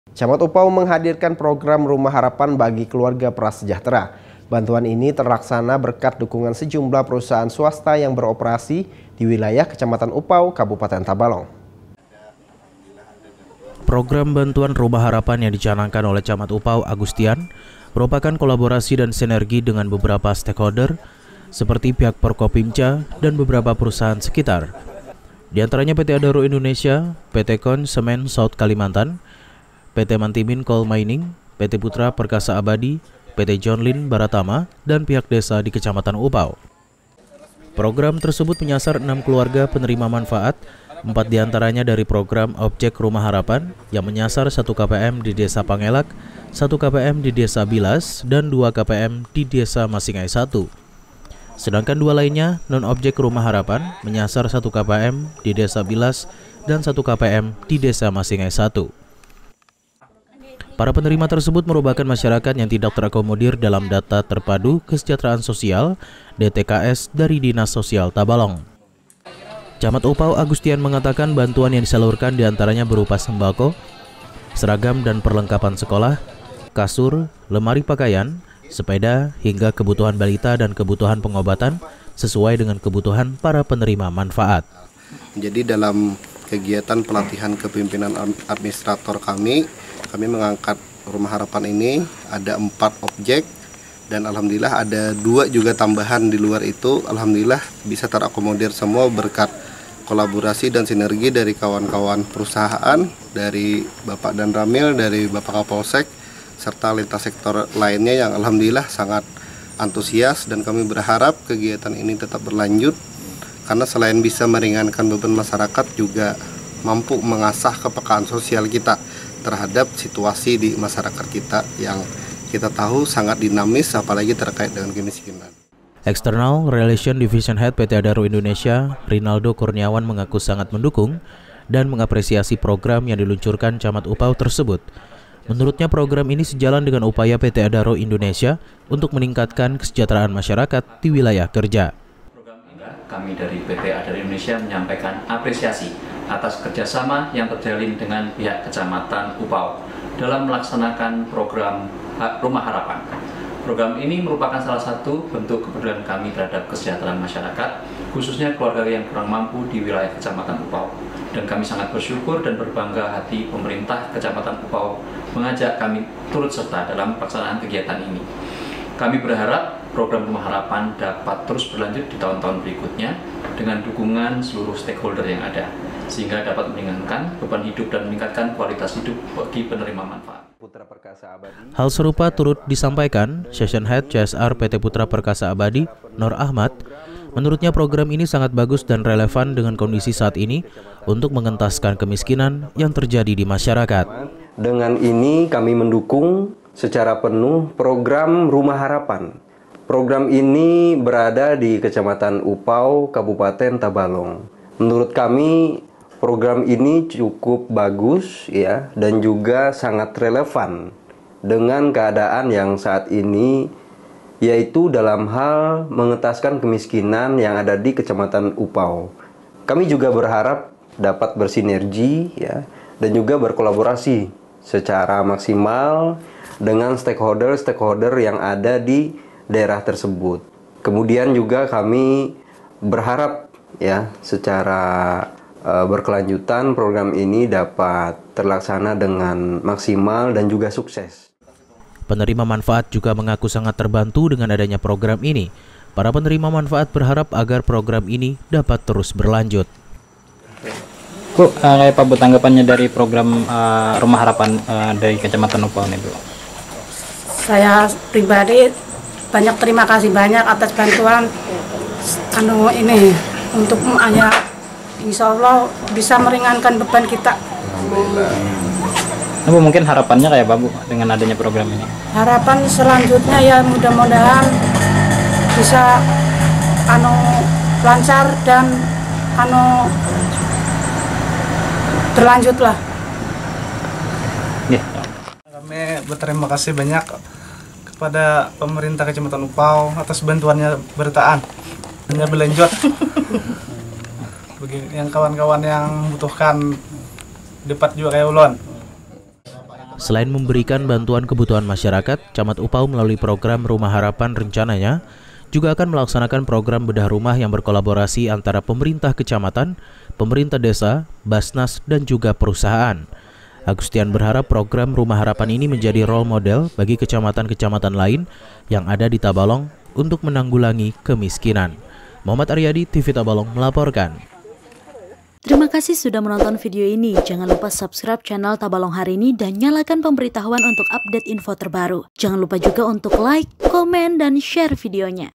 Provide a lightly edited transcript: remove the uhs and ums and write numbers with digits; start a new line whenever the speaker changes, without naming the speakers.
Camat Upau menghadirkan program Rumah Harapan bagi keluarga prasejahtera. Bantuan ini terlaksana berkat dukungan sejumlah perusahaan swasta yang beroperasi di wilayah Kecamatan Upau, Kabupaten Tabalong.
Program bantuan Rumah Harapan yang dicanangkan oleh Camat Upau Agustian merupakan kolaborasi dan sinergi dengan beberapa stakeholder seperti pihak Forkopimda dan beberapa perusahaan sekitar. Di antaranya PT Adaro Indonesia, PT Kon Semen South Kalimantan, PT Mantimin Coal Mining, PT Putra Perkasa Abadi, PT John Lin Baratama, dan pihak desa di Kecamatan Upau. Program tersebut menyasar 6 keluarga penerima manfaat, 4 diantaranya dari program Objek Rumah Harapan yang menyasar 1 KPM di Desa Pangelak, 1 KPM di Desa Bilas, dan 2 KPM di Desa Masingai 1. Sedangkan 2 lainnya non-objek Rumah Harapan menyasar 1 KPM di Desa Bilas dan 1 KPM di Desa Masingai 1. Para penerima tersebut merupakan masyarakat yang tidak terakomodir dalam data terpadu kesejahteraan sosial DTKS dari Dinas Sosial Tabalong. Camat Upau Agustian mengatakan bantuan yang disalurkan diantaranya berupa sembako, seragam dan perlengkapan sekolah, kasur, lemari pakaian, sepeda, hingga kebutuhan balita dan kebutuhan pengobatan sesuai dengan kebutuhan para penerima manfaat.
Jadi dalam kegiatan pelatihan kepemimpinan administrator kami mengangkat Rumah Harapan ini ada 4 objek dan alhamdulillah ada 2 juga tambahan di luar itu. Alhamdulillah bisa terakomodir semua berkat kolaborasi dan sinergi dari kawan-kawan perusahaan, dari Bapak Dan Ramil, dari Bapak Kapolsek, serta lintas sektor lainnya yang alhamdulillah sangat antusias, dan kami berharap kegiatan ini tetap berlanjut karena selain bisa meringankan beban masyarakat juga mampu mengasah kepekaan sosial kita terhadap situasi di masyarakat kita yang kita tahu sangat dinamis apalagi terkait dengan kemiskinan.
External Relation Division Head PT Adaro Indonesia, Rinaldo Kurniawan mengaku sangat mendukung dan mengapresiasi program yang diluncurkan Camat Upau tersebut. Menurutnya program ini sejalan dengan upaya PT Adaro Indonesia untuk meningkatkan kesejahteraan masyarakat di wilayah kerja.
Kami dari PT Adaro Indonesia menyampaikan apresiasi atas kerjasama yang terjalin dengan pihak Kecamatan Upau dalam melaksanakan program Rumah Harapan. Program ini merupakan salah satu bentuk kepedulian kami terhadap kesejahteraan masyarakat, khususnya keluarga yang kurang mampu di wilayah Kecamatan Upau. Dan kami sangat bersyukur dan berbangga hati pemerintah Kecamatan Upau mengajak kami turut serta dalam pelaksanaan kegiatan ini. Kami berharap program Rumah Harapan dapat terus berlanjut di tahun-tahun berikutnya dengan dukungan seluruh stakeholder yang ada, sehingga dapat meringankan beban hidup dan meningkatkan kualitas hidup bagi penerima manfaat.
Hal serupa turut disampaikan Session Head CSR PT Putra Perkasa Abadi, Nur Ahmad. Menurutnya program ini sangat bagus dan relevan dengan kondisi saat ini untuk mengentaskan kemiskinan yang terjadi di masyarakat.
Dengan ini kami mendukung secara penuh program Rumah Harapan. Program ini berada di Kecamatan Upau, Kabupaten Tabalong. Menurut kami program ini cukup bagus ya, dan juga sangat relevan dengan keadaan yang saat ini, yaitu dalam hal mengentaskan kemiskinan yang ada di Kecamatan Upau. Kami juga berharap dapat bersinergi ya, dan juga berkolaborasi secara maksimal dengan stakeholder yang ada di daerah tersebut. Kemudian juga kami berharap ya secara berkelanjutan program ini dapat terlaksana dengan maksimal dan juga sukses.
Penerima manfaat juga mengaku sangat terbantu dengan adanya program ini. Para penerima manfaat berharap agar program ini dapat terus berlanjut.
Bu, apa Bu tanggapannya dari program Rumah Harapan dari Kecamatan Upau ini, Bu?
Saya pribadi banyak terima kasih banyak atas bantuan ini untuk insya Allah bisa meringankan beban kita.
Bu, mungkin harapannya kayak apa Bu dengan adanya program ini?
Harapan selanjutnya ya mudah-mudahan bisa lancar dan berlanjut lah.
Yeah.
Kami berterima kasih banyak kepada pemerintah Kecamatan Upau atas bantuannya bertaan. Hanya berlanjut. Bagi yang kawan-kawan yang membutuhkan dapat juga kayak ulon.
Selain memberikan bantuan kebutuhan masyarakat, Camat Upau melalui program Rumah Harapan rencananya juga akan melaksanakan program bedah rumah yang berkolaborasi antara pemerintah kecamatan, pemerintah desa, Basnas, dan juga perusahaan. Agustian berharap program Rumah Harapan ini menjadi role model bagi kecamatan-kecamatan lain yang ada di Tabalong untuk menanggulangi kemiskinan. Muhammad Aryadi, TV Tabalong melaporkan.
Terima kasih sudah menonton video ini. Jangan lupa subscribe channel Tabalong Hari Ini dan nyalakan pemberitahuan untuk update info terbaru. Jangan lupa juga untuk like, komen, dan share videonya.